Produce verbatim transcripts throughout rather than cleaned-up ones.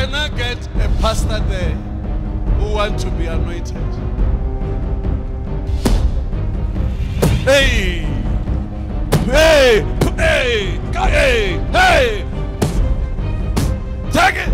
Can I get a pastor there who wants to be anointed? Hey! Hey! Hey! Hey! Hey! Take it!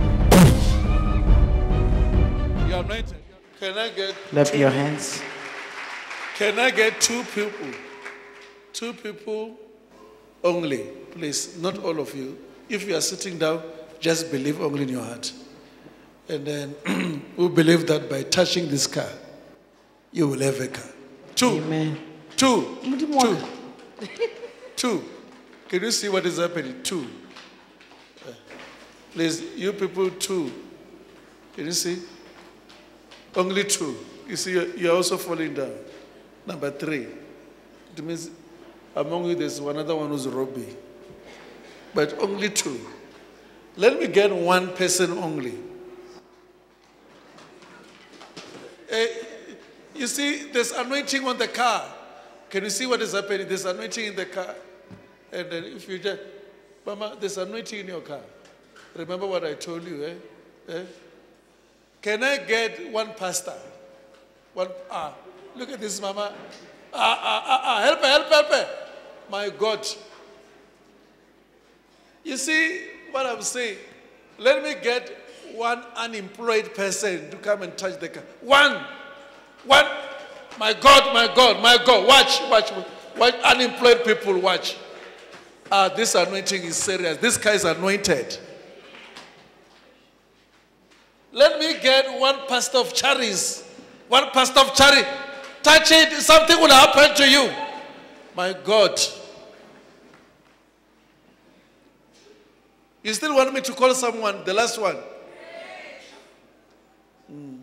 You're anointed. Can I get... Lift your hands. Can I get two people? Two people only, please. Not all of you. If you are sitting down, just believe only in your heart. And then we believe that by touching this car, you will have a car. Two. Amen. Two. Two. Two. Can you see what is happening? Two. Uh, please, you people, two. Can you see? Only two. You see, you're, you're also falling down. Number three. It means among you there's one other one who's Robbie. But only two. Let me get one person only. Uh, you see, there's anointing on the car. Can you see what is happening? There's anointing in the car. And then if you just, Mama, there's anointing in your car. Remember what I told you, eh? eh? Can I get one pastor? One, ah, look at this, Mama. Ah, ah, ah, ah, help her, help her, help her. My God. You see what I'm saying? Let me get one unemployed person to come and touch the car. One. One. My God, my God, my God. Watch, watch, watch. Unemployed people, watch. Ah, this anointing is serious. This guy is anointed. Let me get one pastor of Charis. One pastor of Charis. Touch it, something will happen to you. My God. You still want me to call someone, the last one? Mm.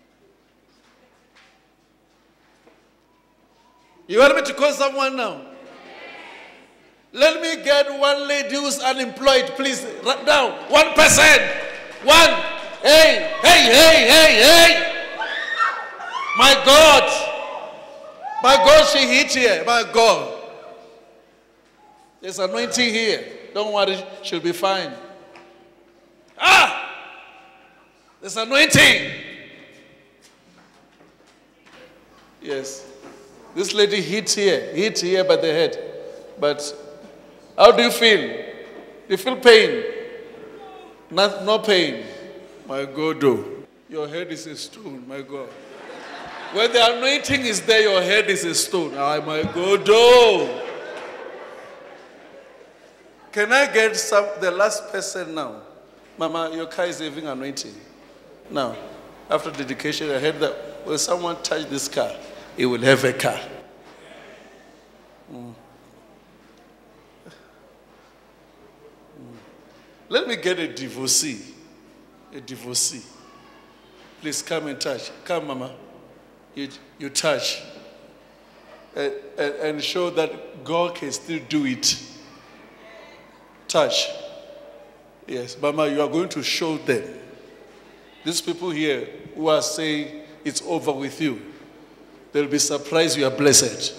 You want me to call someone now? Let me get one lady who's unemployed, please. Right down. One person. One. Hey, hey, hey, hey, hey. My God. My God, she hit here. My God. There's anointing here. Don't worry, she'll be fine. Ah! There's anointing. Yes. This lady hit here. Hit here by the head. But how do you feel? You feel pain? Not, no pain. My God, oh. Your head is a stone, my God. When the anointing is there, your head is a stone. Ah, my God, oh. Can I get some, the last person now? Mama, your car is having anointing. Now, after dedication, I heard that when someone touch this car, he will have a car. Mm. Let me get a divorcee. A divorcee. Please come and touch. Come, Mama. You, you touch. And, and, and show that God can still do it. Touch. Yes, Mama, you are going to show them. These people here who are saying it's over with you, they'll be surprised you are blessed.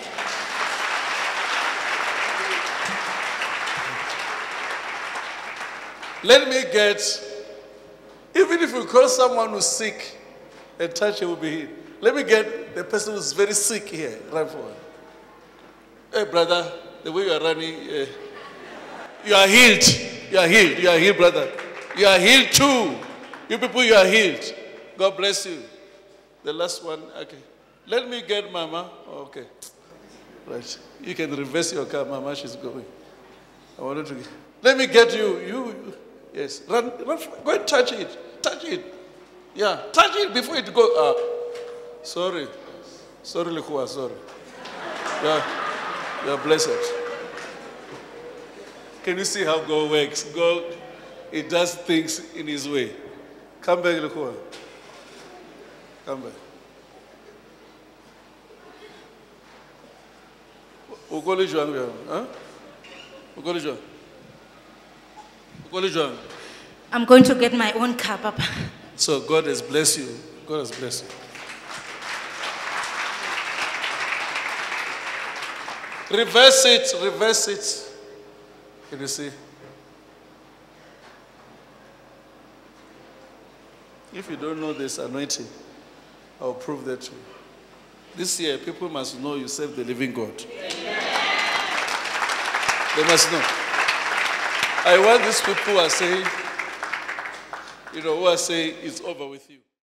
Let me get, even if you call someone who's sick and touch it will be healed. Let me get the person who's very sick here. Run forward. Hey, brother, the way you are running, uh, you are healed. You are healed. You are healed, brother. You are healed too. You people, you are healed. God bless you. The last one, okay. Let me get Mama. Okay. Right. You can reverse your car, Mama. She's going. I wanted to get. Let me get you. You. you. Yes. Run, run. Go and touch it. Touch it. Yeah. Touch it before it goes. Uh, sorry. Sorry, Lukua. Sorry. Yeah. You are blessed. Can you see how God works? God, He does things in His way. Come back, Lukua. Come back. Ukoli Juan, huh? Ukoli Juan. Ukoli Juan. I'm going to get my own car, Papa. So God has blessed you. God has blessed you. Reverse it, reverse it. Can you see? If you don't know this anointing, I'll prove that to you. This year, people must know you serve the living God. They must know. I want these people who are saying, you know, who are saying it's over with you.